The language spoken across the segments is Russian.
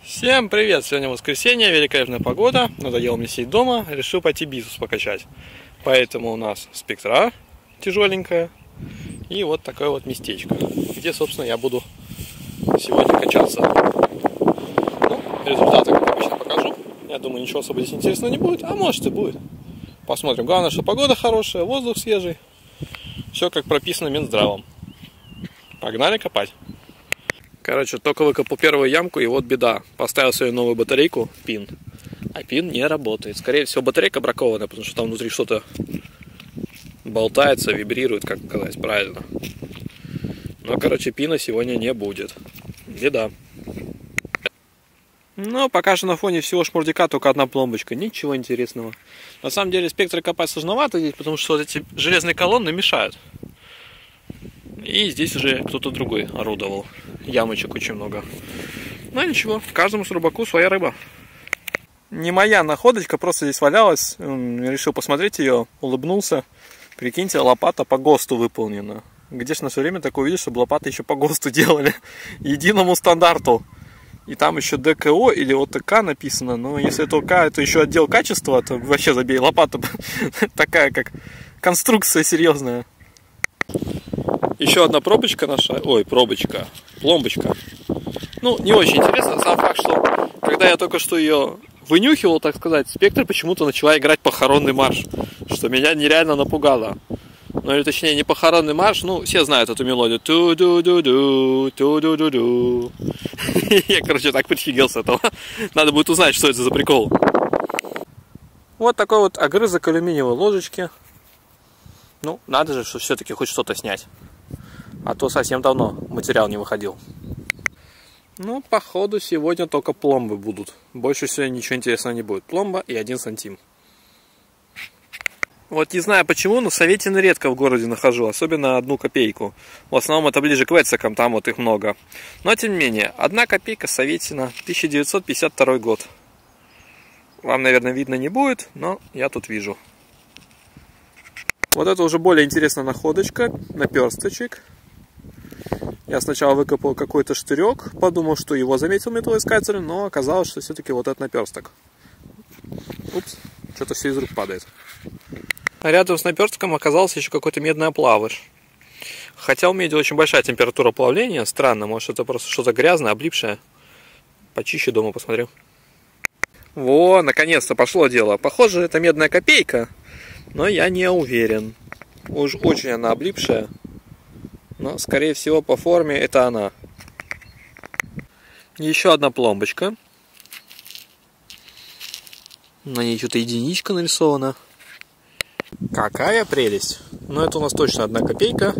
Всем привет! Сегодня воскресенье, великолепная погода. Надоело мне сидеть дома, решил пойти бицепс покачать. Поэтому у нас спектра тяжеленькая и вот такое вот местечко, где, собственно, я буду сегодня качаться. Ну, результаты, как обычно, покажу. Я думаю, ничего особо здесь интересного не будет, а может и будет. Посмотрим. Главное, что погода хорошая, воздух свежий. Все как прописано Минздравом. Погнали копать. Короче, только выкопал первую ямку, и вот беда. Поставил свою новую батарейку, пин. А пин не работает. Скорее всего, батарейка бракованная, потому что там внутри что-то болтается, вибрирует, как сказать правильно. Но, короче, пина сегодня не будет. Беда. Но пока что на фоне всего шмурдяка только одна пломбочка. Ничего интересного. На самом деле, спектры копать сложновато здесь, потому что вот эти железные колонны мешают. И здесь уже кто-то другой орудовал. Ямочек очень много. Но ничего, каждому с рыбаку своя рыба. Не моя находочка, просто здесь валялась. Решил посмотреть ее, улыбнулся. Прикиньте, лопата по ГОСТу выполнена. Где ж на все время такое видишь, чтобы лопаты еще по ГОСТу делали? Единому стандарту. И там еще ДКО или ОТК написано. Но если это ОК, это еще отдел качества, то вообще забей, лопата такая, как конструкция серьезная. Еще одна пробочка наша, пломбочка. Ну, не очень интересно, сам факт, что когда я только что ее вынюхивал, так сказать, спектр почему-то начала играть похоронный марш, что меня нереально напугало. Ну, или точнее, не похоронный марш, ну, все знают эту мелодию. Ту-ду-ду-ду, ту-ду-ду-ду. Я, короче, так прифигел с этого. Надо будет узнать, что это за прикол. Вот такой вот огрызок алюминиевой ложечки. Ну, надо же, что все-таки хоть что-то снять. А то совсем давно материал не выходил. Ну, походу, сегодня только пломбы будут. Больше сегодня ничего интересного не будет. Пломба и 1 сантим. Вот не знаю почему, но советины редко в городе нахожу. Особенно 1 копейку. В основном это ближе к Вецикам, там вот их много. Но, тем не менее, 1 копейка советина, 1952 год. Вам, наверное, видно не будет, но я тут вижу. Вот это уже более интересная находочка, наперсточек. Я сначала выкопал какой-то штырек, подумал, что его заметил металлоискатель, но оказалось, что все-таки вот этот наперсток. Упс, что-то все из рук падает. А рядом с наперстком оказался еще какой-то медный оплавыш. Хотя у меди очень большая температура плавления, странно, может это просто что-то грязное, облипшее. Почище дома посмотрю. Во, наконец-то пошло дело. Похоже, это медная копейка, но я не уверен. Уж очень она облипшая. Но, скорее всего, по форме это она. Еще одна пломбочка. На ней что-то единичка нарисована. Какая прелесть! Но это у нас точно 1 копейка.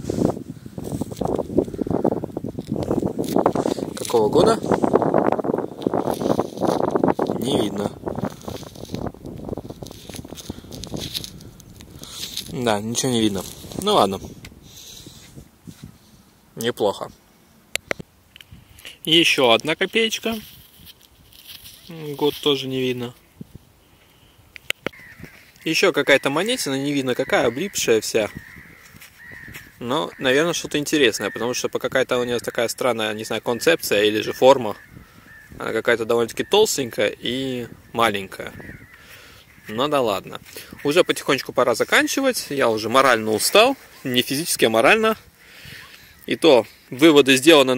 Какого года? Не видно. Да, ничего не видно. Ну ладно. Неплохо. Еще 1 копеечка. Год тоже не видно. Еще какая-то монетина, не видно какая, облипшая вся. Но, наверное, что-то интересное, потому что какая-то у нее такая странная, не знаю, концепция или же форма. Она какая-то довольно-таки толстенькая и маленькая. Ну да ладно. Уже потихонечку пора заканчивать. Я уже морально устал. Не физически, а морально. И то выводы сделаны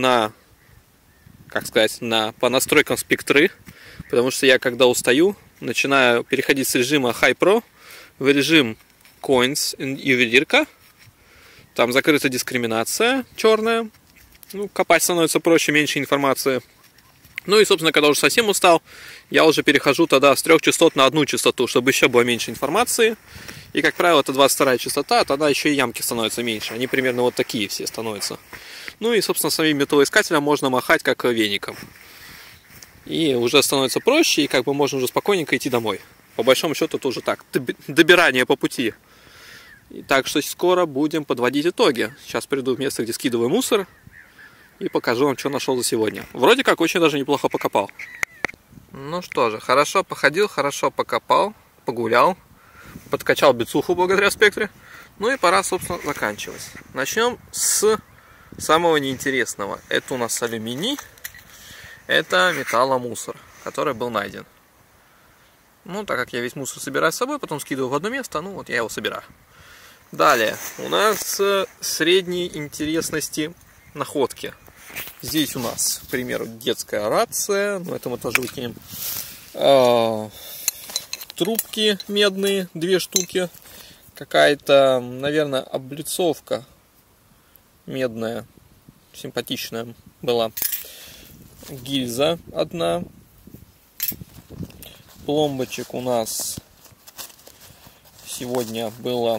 по настройкам спектры. Потому что я, когда устаю, начинаю переходить с режима High Pro в режим Coins и ювелирка. Там закрыта дискриминация черная. Ну, копать становится проще, меньше информации. Ну и, собственно, когда уже совсем устал, я уже перехожу тогда с 3 частот на 1 частоту, чтобы еще было меньше информации. И, как правило, это 22 частота, тогда еще и ямки становятся меньше. Они примерно вот такие все становятся. Ну и, собственно, самим металлоискателем можно махать как веником. И уже становится проще, и как бы можно уже спокойненько идти домой. По большому счету, это уже так, добирание по пути. И так что скоро будем подводить итоги. Сейчас приду в место, где скидываю мусор, и покажу вам, что нашел за сегодня. Вроде как очень даже неплохо покопал. Ну что же, хорошо походил, хорошо покопал, погулял, подкачал бицуху благодаря спектре. Ну и пора, собственно, заканчивать. Начнем с самого неинтересного. Это у нас алюминий. Это металломусор, который был найден. Ну, так как я весь мусор собираю с собой, потом скидываю в одно место, ну вот я его собираю. Далее, у нас средней интересности находки. Здесь у нас, к примеру, детская рация, но это мы тоже выкинем. Трубки медные, 2 штуки. Какая-то, наверное, облицовка медная, симпатичная была. Гильза одна. Пломбочек у нас сегодня было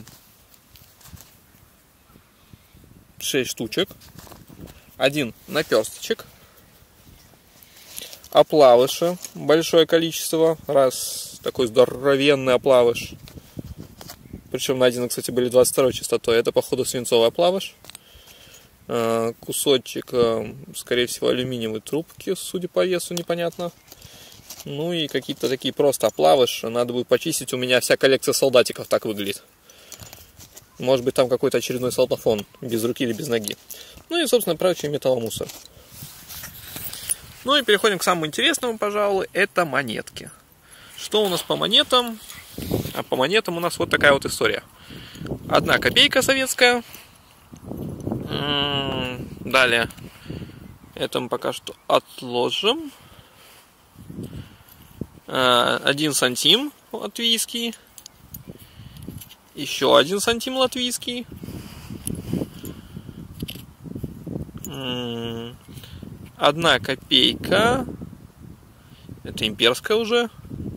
6 штучек. 1 наперсточек. Оплавыша большое количество. Раз такой здоровенный оплавыш. Причем найдено, кстати, были 22 частотой. Это, походу, свинцовый оплавыш. Кусочек, скорее всего, алюминиевой трубки, судя по весу, непонятно. Ну и какие-то такие просто оплавыши. Надо будет почистить. У меня вся коллекция солдатиков так выглядит. Может быть, там какой-то очередной солдафон. Без руки или без ноги. Ну и, собственно, прочий металломусор. Ну и переходим к самому интересному, пожалуй. Это монетки. Что у нас по монетам? А по монетам у нас вот такая вот история. 1 копейка советская. Далее. Это мы пока что отложим. 1 сантим латвийский. Еще 1 сантим латвийский. 1 копейка. Это имперская уже.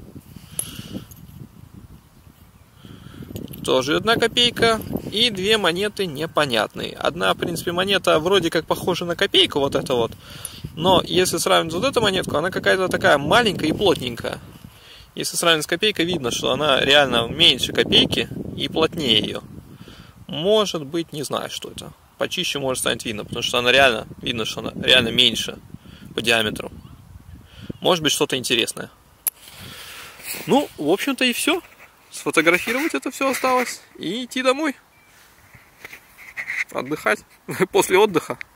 Тоже 1 копейка. И 2 монеты непонятные. Одна, в принципе, монета вроде как похожа на копейку, вот эта вот. Но если сравнить вот эту монетку, она какая-то такая маленькая и плотненькая. Если сравнить с копейкой, видно, что она реально меньше копейки и плотнее ее. Может быть, не знаю, что это. Почище может станет видно, потому что она реально, видно, что она реально меньше по диаметру. Может быть, что-то интересное. Ну, в общем-то и все. Сфотографировать это все осталось и идти домой. Отдыхать после отдыха.